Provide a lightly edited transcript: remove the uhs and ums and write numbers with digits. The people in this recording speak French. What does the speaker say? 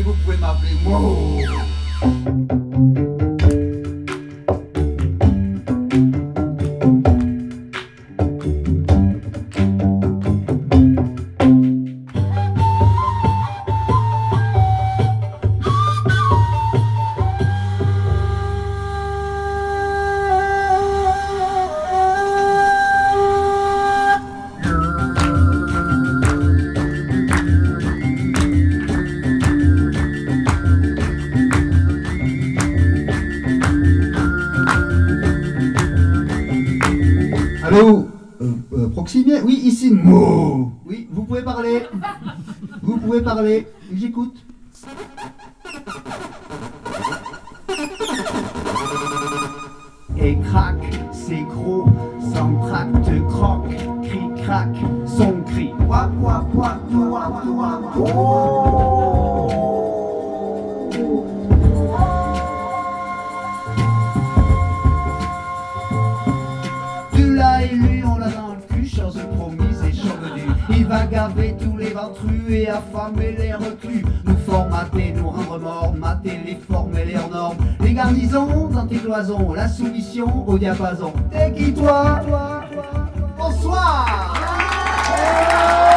vous pouvez m'appeler Mo. Allô, Proximien? Oui, ici Mo. Oui, vous pouvez parler. Vous pouvez parler. J'écoute. Et crac, c'est gros, sans tracte, croque, cri, crac, son cri. Ouah, ouah, ouah, ouah, ouah, ouah. Tu l'as élu, on l'a dans le cul, chose promise et chevelue. Il va gaver tous les ventrus et affamer les reclus. Nous formater, nous rendre morts, mater les formes et les normes. Les garnisons dans tes cloisons, la soumission au diapason. T'es qui toi? Bonsoir.